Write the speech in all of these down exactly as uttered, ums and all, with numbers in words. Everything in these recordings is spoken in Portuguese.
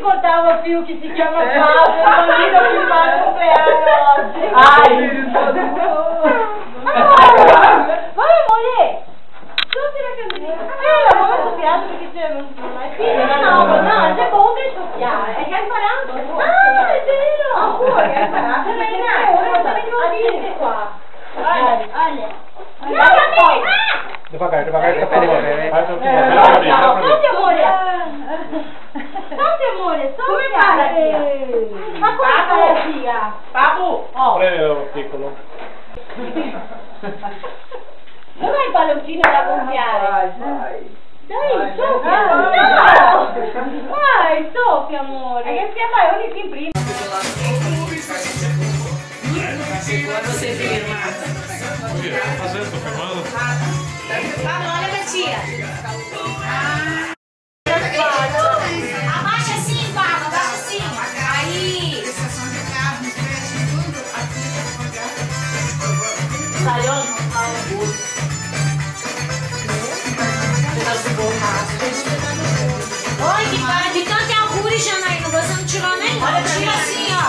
portava o fio que si chiama Fabio, il bambino prima del compleanno oggi. Ai! Vai amore! Soffi la candela. Eh, l'amore soffiato perché c'è un mai figlio. No, no, c'è come soffiare. È che hai imparato. Ah, è vero! Ah, pure, hai imparato. Ma è nato, qua. Olha, olha. Devagar, devagar, que tá perigoso. Faz o que Solte, amore! Solte, amore! Come fai? Ma come fai, zia? Papu! Prendilo, piccolo. Dov'è il palloncino da gonfiare? Dai, Sofia! No! Vai, Sofia, amore! E che sia fai ogni film prima? Agora você firma. Fazendo, tô filmando. Ah, não, olha pra tia. Abaixa assim, Pablo, abaixa assim. Aí. Saiu no Oi, que cara de tanto albures, Janaína, você não tirou nem um. Tira assim, ó.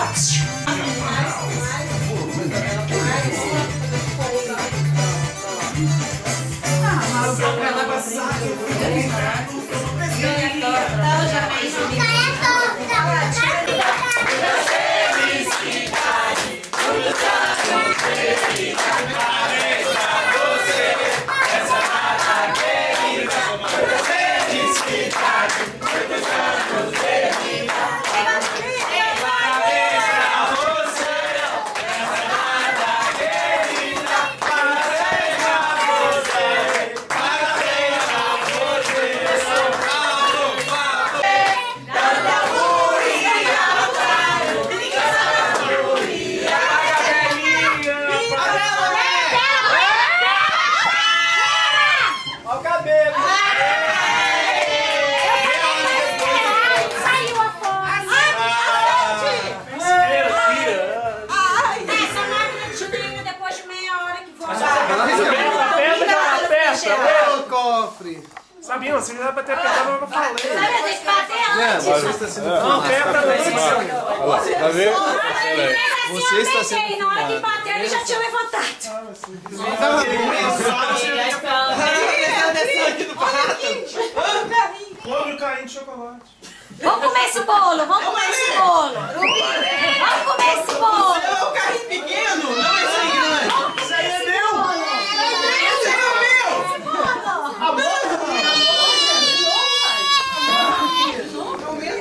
Sabia, você já vai ter apertado, mas eu não falei. Sabe, tem que bater antes. Não, aperta antes. Vai ver? Você está sendo na hora que bater, ele já tinha levantado. Cobre o carrinho de chocolate. Vamos comer esse bolo, vamos comer esse bolo. Vamos comer esse bolo. É o carrinho pequeno, não?